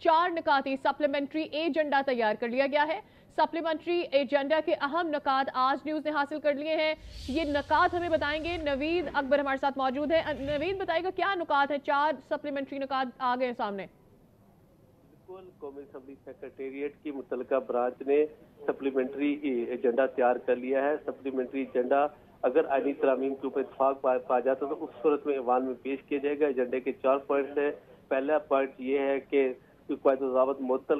4 निकाती supplementary agenda तैयार कर लिया गया है। सप्लीमेंट्री एजेंडा के अहम निकात आज न्यूज़ ने हासिल कर लिए हैं। ये निकात हमें बताएंगे नवीद अकबर हमारे साथ मौजूद है। नवीद बताएगा क्या निकात है, 4 सप्लीमेंट्री निकात आ गए सामने। बिल्कुल, कौमी असम्बली सेक्रेटेरिएट की मुतलका ब्रांच ने सप्लीमेंट्री एजेंडा तैयार कर लिया है। सप्लीमेंट्री एजेंडा अगर आईनी तरामीम के ऊपर इत्तेफाक पा जाता तो उस सूरत में ईवान में पेश किया जाएगा। एजेंडे के 4 पॉइंट्स हैं। पहला पॉइंट ये है कि क़वायद-ओ-ज़ाबत मुअत्तल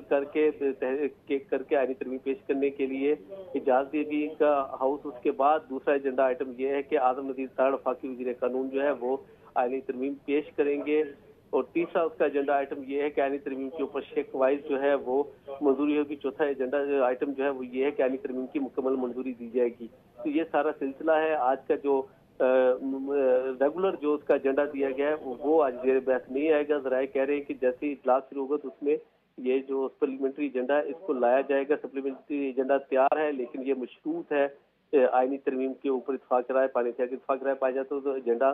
करके आईनी तरमीम पेश करने के लिए इजाज़त दी का हाउस। उसके बाद दूसरा एजेंडा आइटम ये है कि आज़म नज़ीर साड़ वफाकी वज़ीर कानून जो है वो आईनी तरमीम पेश करेंगे। और तीसरा उसका एजेंडा आइटम ये है कि आईनी तरमीम के ऊपर शेक वाइज जो है वो मंजूरी होगी। चौथा एजेंडा आइटम जो है वो ये है कि आईनी तरमीम की मुकम्मल मंजूरी दी जाएगी। तो ये सारा सिलसिला है। आज का जो रेगुलर जो उसका एजेंडा दिया गया है वो आज जेर बहस नहीं आएगा। ज़राए कह रहे हैं कि जैसे ही इजलास शुरू होगा तो उसमें ये जो सप्लीमेंट्री एजेंडा है इसको लाया जाएगा। सप्लीमेंट्री एजेंडा तैयार है लेकिन ये मशरूत है आईनी तरमीम के ऊपर इत्तेफाक राय पाने से। अगर इत्तेफाक राय पाया जाता तो एजेंडा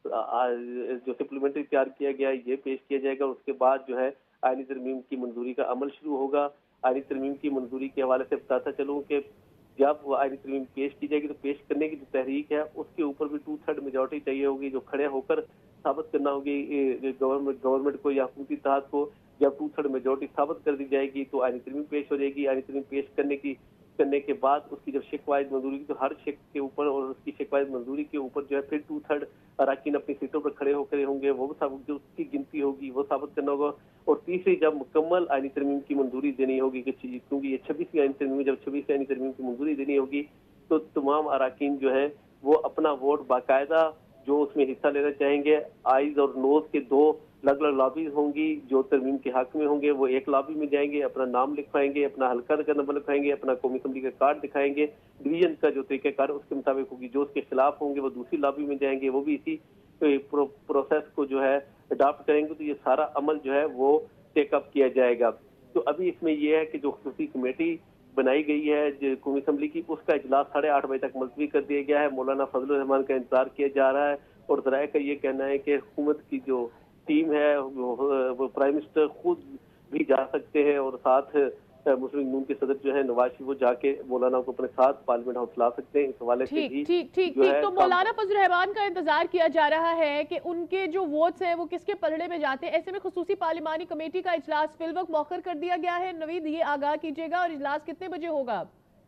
जो सप्लीमेंट्री तैयार किया गया है ये पेश किया जाएगा। उसके बाद जो है आईनी तरमीम की मंजूरी का अमल शुरू होगा। आईनी तरमीम की मंजूरी के हवाले से बताता चलूँ कि जब आईनी तरमीम पेश की जाएगी तो पेश करने की जो तहरीक है उसके ऊपर भी 2/3 मेजॉरिटी चाहिए होगी, जो खड़े होकर साबित करना होगी गवर्नमेंट को या हुकूमती इत्तेहाद को। जब 2/3 मेजॉरिटी साबित कर दी जाएगी तो आईनी तरमीम पेश हो जाएगी। आईनी तरमीम पेश करने के बाद उसकी जब शिकवाइज मंजूरी तो हर शिक के ऊपर और उसकी शिकवाइज मंजूरी के ऊपर जो है फिर 2/3 अराकीन अपनी सीटों पर खड़े होकर होंगे। वो जो उसकी गिनती होगी वो साबित करना होगा। और तीसरी जब मुकम्मल आईनी तरमीम की मंजूरी देनी होगी क्योंकि ये 26वीं आईनी तरमीम, जब 26वीं आईनी तरमीम की मंजूरी देनी होगी तो तमाम अराकीन जो है वो अपना वोट बाकायदा जो उसमें हिस्सा लेना चाहेंगे, आइज और नोज के 2 अलग अलग लॉबीज होंगी जो तरमीम के हक में होंगे। वो एक लॉबी में जाएंगे, अपना नाम लिखवाएंगे, अपना हल्का का नंबर लिखवाएंगे, अपना कौमी असम्बली का कार्ड दिखाएंगे। डिवीजन का जो तरीक़ाकार उसके मुताबिक होगी। जो उसके खिलाफ होंगे वो दूसरी लॉबी में जाएंगे, वो भी इसी प्रोसेस को जो है अडॉप्ट करेंगे। तो ये सारा अमल जो है वो टेकअप किया जाएगा। तो अभी इसमें यह है कि जो खुसूसी कमेटी बनाई गई है कौमी असम्बली की उसका इजलास 8:30 बजे तक मुलतवी कर दिया गया है। मौलाना फजलुर रहमान का इंतजार किया जा रहा है। और ज़राए का ये कहना है कि हुकूमत की जो टीम है वो प्राइम मिनिस्टर खुद भी जा सकते हैं और साथ मुस्लिम लीग के सदर जो है नवाज शरीफ वो जाके मौलाना को अपने साथ पार्लियामेंट हाउस ला सकते हैं। इस हवाले से भी ठीक तो मौलाना फजलुर रहमान का इंतजार किया जा रहा है कि उनके जो वोट्स हैं वो किसके पलड़े में जाते हैं। ऐसे में खुसूसी पार्लिमानी कमेटी का इजलास फिल वक्त मौखर कर दिया गया है। नवीद ये आगाह कीजिएगा और इजलास कितने बजे होगा?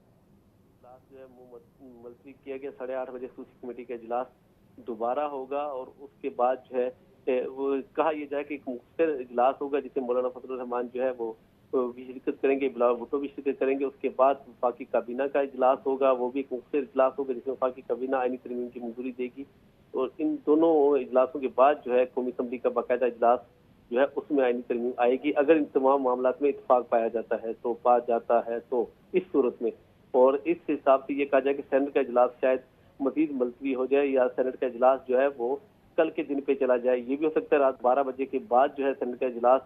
इजलास जो है मुलतवी किया गया 8:30 बजे खुसूसी कमेटी का इजलास दोबारा होगा। और उसके बाद जो है वो कहा यह जाए कि एक मुख्तर इजलास होगा जिसमें मौलाना फजलुर रहमान जो है वो भी शिरकत करेंगे, बिलावल भुट्टो भी शिरकत करेंगे। उसके बाद वफाकी काबीना का इजलास होगा, वो भी एक मुख्तर इजलास होगा जिसमें वफाकी काबीना आईनी तरमीम की मंजूरी देगी। और इन दोनों इजलासों के बाद जो है कौमी असम्बली का बाकायदा इजलास जो है उसमें आईनी तरमीम आएगी। अगर इन तमाम मामलात में इत्तेफाक पा जाता है तो इस सूरत में। और इस हिसाब से ये कहा जाए कि सेनेट का इजलास शायद मजीद मुलतवी हो जाए या सेनेट का इजलास जो है वो कल के दिन पे चला जाए। ये भी हो सकता है रात 12 बजे के बाद जो है सेनेट का इजलास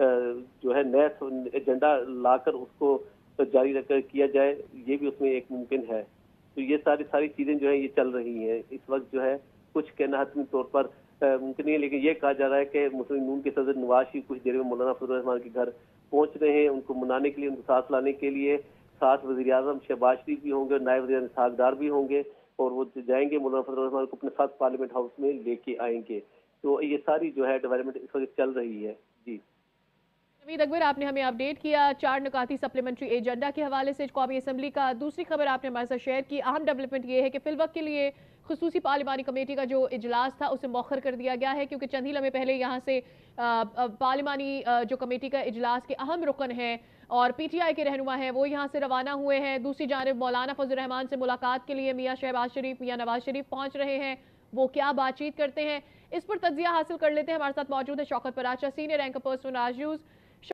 जो है नया एजेंडा लाकर उसको जारी रखकर किया जाए, ये भी उसमें एक मुमकिन है। तो ये सारी चीजें जो है ये चल रही हैं इस वक्त। जो है कुछ कहना हतमी तौर पर मुमकिन नहीं है, लेकिन ये कहा जा रहा है कि मुस्लिम लीग के सदर नवाज शरीफ कुछ देर में मौलाना फजलुर रहमान के घर पहुंच रहे हैं उनको मनाने के लिए, उनको साथ लाने के लिए। साथ वज़ीर आज़म शहबाज शरीफ भी होंगे, नायब वज़ीर इसहाक डार भी होंगे और वो जाएंगे मौलाना फजलुर रहमान को अपने साथ पार्लियामेंट हाउस में लेके आएंगे। तो ये सारी जो है डेवलपमेंट इस वक्त चल रही है। जी नवीद अकबर, आपने हमें अपडेट किया 4 निकाती सप्लीमेंट्री एजेंडा के हवाले से कौमी असम्बली का। दूसरी खबर आपने हमारे साथ शेयर की। अहम डेवलपमेंट ये है कि फिलवक्त के लिए खुसूसी पार्लिमानी कमेटी का जो इजलास था उसे मौखर कर दिया गया है क्योंकि चंद ही लम्हे पहले यहाँ से पार्लिमानी जो कमेटी का इजलास के अहम रुकन हैं और PTI के रहनुमा हैं वो यहाँ से रवाना हुए हैं। दूसरी जानिब मौलाना फजलुर रहमान से मुलाकात के लिए मियाँ शहबाज शरीफ, मियाँ नवाज शरीफ पहुँच रहे हैं। वो क्या बातचीत करते हैं इस पर तज्जिया हासिल कर लेते हैं। हमारे साथ मौजूद है Shaukat Paracha, senior anchor person Aaj news.